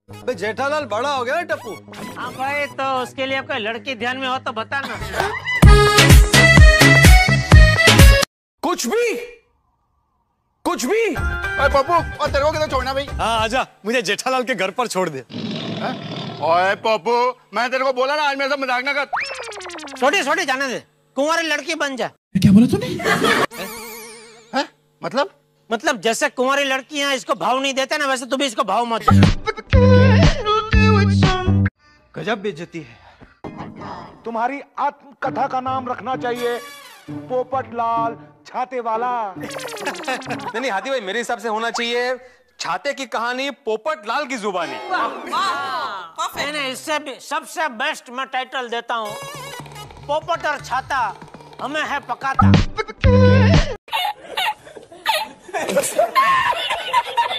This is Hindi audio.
जेठालाल बड़ा हो गया ना टप्पू। हाँ भाई, तो उसके लिए कोई लड़की ध्यान में हो तो बताना। कुछ भी अरे पप्पू, और तेरे को किधर छोड़ना भाई? हाँ आजा, मुझे जेठालाल के घर पर छोड़ दे। ओए पप्पू, मैं तेरे को बोला ना आज मेरे साथ मजाक ना कर। छोटी जाने दे, कुंवारी लड़की बन जा। क्या बोला तूने? मतलब जैसे कुंवारी लड़कियां इसको भाव नहीं देते ना, वैसे तू भी इसको भाव मत दे। गजब बेइज्जती है। तुम्हारी आत्मकथा का नाम रखना चाहिए पोपटलाल छाते वाला। नहीं हाथी भाई, मेरे हिसाब से होना चाहिए छाते की कहानी पोपटलाल की जुबानी। इससे भी सबसे बेस्ट मैं टाइटल देता हूँ, पोपट और छाता हमें है पकाता।